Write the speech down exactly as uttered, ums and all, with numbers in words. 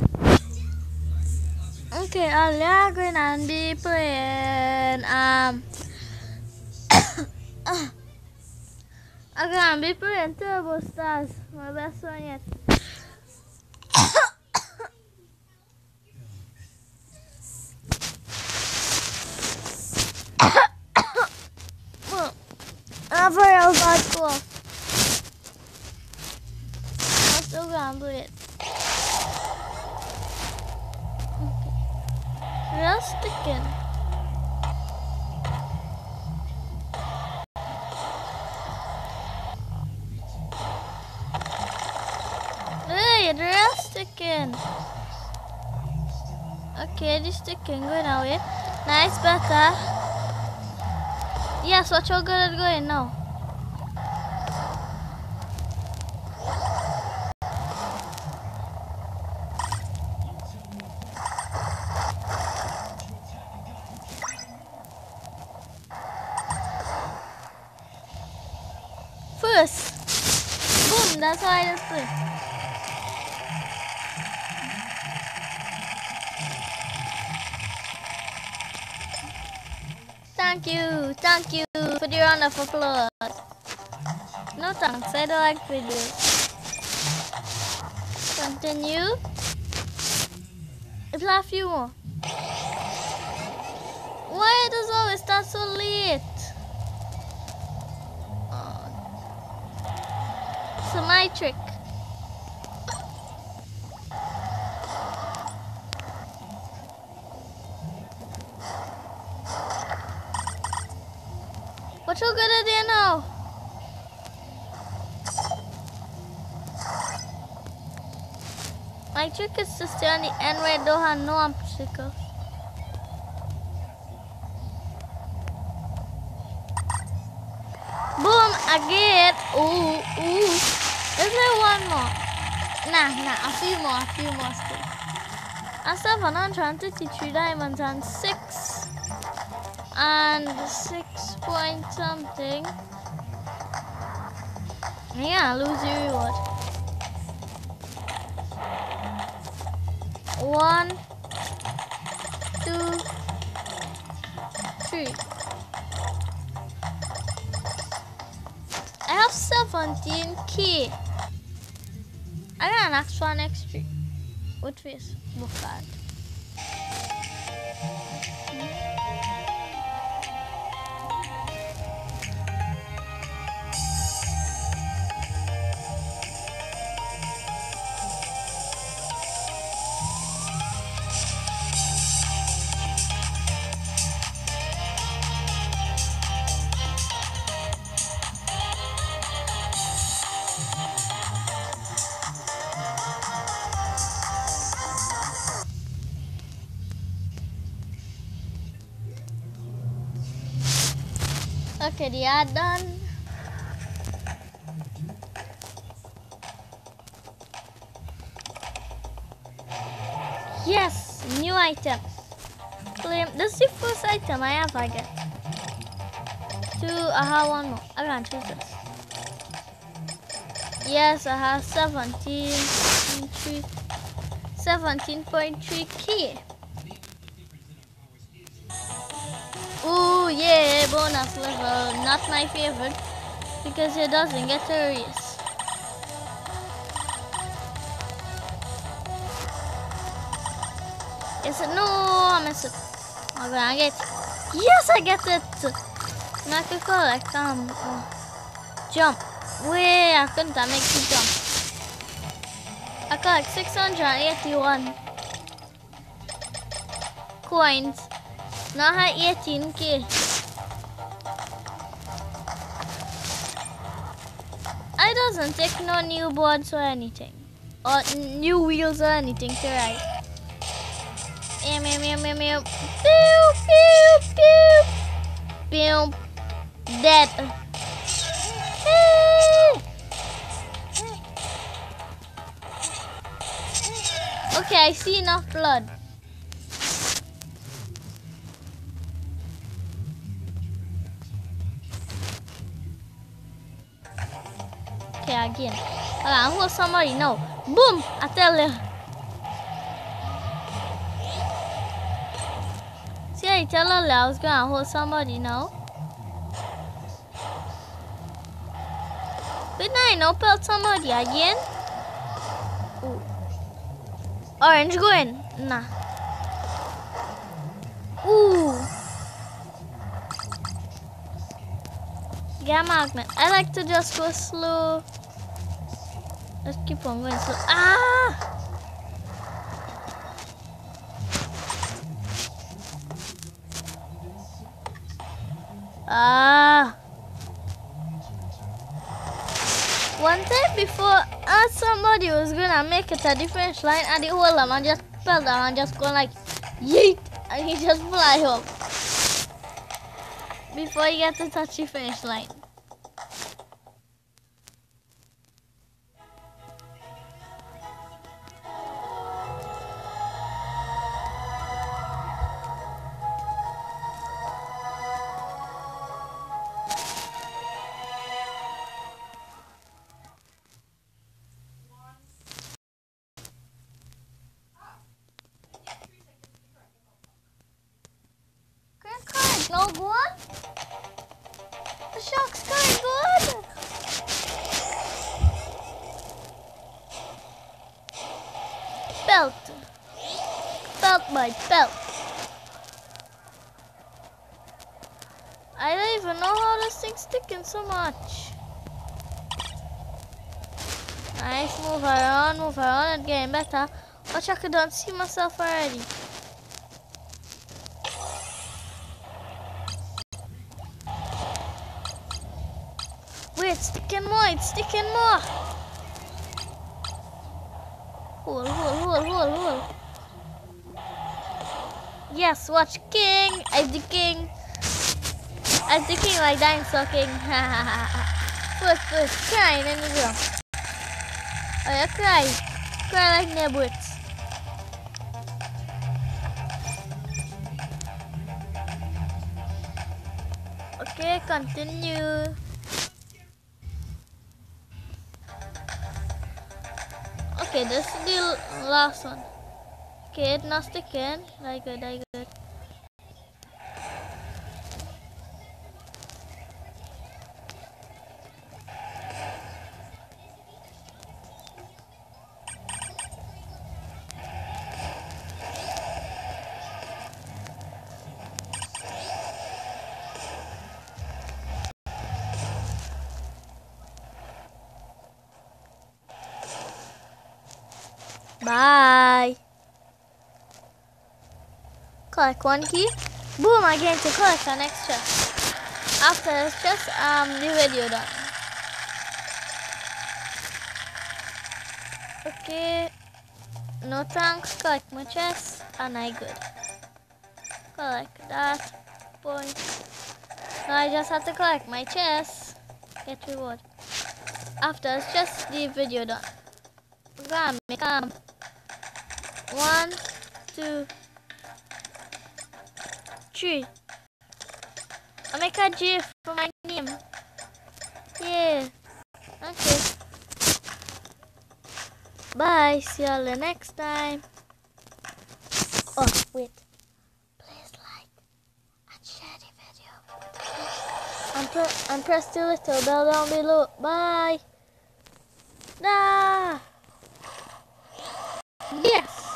Okay, I'm going to be playing um I'm gonna be playing Turbo Stars, my best one yet. I'm very bad cough. I'm still gonna do it. Okay. Just sticking. Hey, the rest sticking. Okay, the sticking going away. Nice, better. Yes, what you're good at going now? First. Boom, that's why I just play. Thank you, thank you for the round of applause. No thanks, I don't like videos. Continue. If a few more. Why does it always start so late? Oh. It's my trick. What you gonna do now? My trick is to stay on the end where I don't have no obstacles. Boom, again. Ooh, ooh. Is there one more? Nah, nah, a few more, a few more still. I still have one hundred thirty-three diamonds and six. And six point something. Yeah, lose your reward. One, two, three. I have seventeen K. I got an extra next tree. What face? Book card. Okay, they are done. Yes, new item. Claim. This is the first item I have. I get. Two. I have one more. I can't choose this. Yes, I have seventeen point three. seventeen point three K. Ooh, yeah, bonus level. Not my favorite because it doesn't get a race. Is it? No, I missed it. I'm gonna get it. Yes, I get it. Now I can collect um, oh. Jump. Wait, I couldn't I make you jump. I collect six hundred eighty-one coins. Now I have eighteen K. I doesn't take no new boards or anything. Or new wheels or anything to ride. Meow, meow, meow, meow, meow. Pew, pew, pew. Pew. Dead. Okay, I see enough blood. Okay, again. I'm going somebody now. Boom! I tell you. Yeah, tell her I was gonna hold somebody now. But now I know pelt somebody again. Ooh. Orange going. Nah. Ooh. Get magnet. I like to just go slow. Let's keep on going slow. Ah! Ah! One time before, uh, somebody was gonna make it a different line and the whole them and just fell down and just go like yeet and he just fly up before he gets to touch the finish line. No good? The shark's going good. Belt. Belt, my belt. I don't even know how this thing's sticking so much. Nice, move around, move around, and getting better. Watch, I don't see myself already. Wait, sticking more, it's sticking more. Hold, hold, hold, hold, hold. Yes, watch King. I'm the king. I'm the king like dinosaur king. First, first, crying in the room. Oh, you cry. Cry like neighbors. Okay, continue. Okay, this is the last one. Okay, it's not sticking. Very good, very good. Bye. Collect one key. Boom, I get to collect an extra. After this chest, um, the video done. Okay. No thanks. Collect my chest, and I good. Collect that point. Now I just have to collect my chest. Get reward. After this chest, the video done. Gonna make um one, two, three. I make a GIF for my name. Yeah. Okay. Bye. See y'all the next time. Oh wait. Please like and share the video. And, pre and press the little bell down below. Bye. Nah. Yes.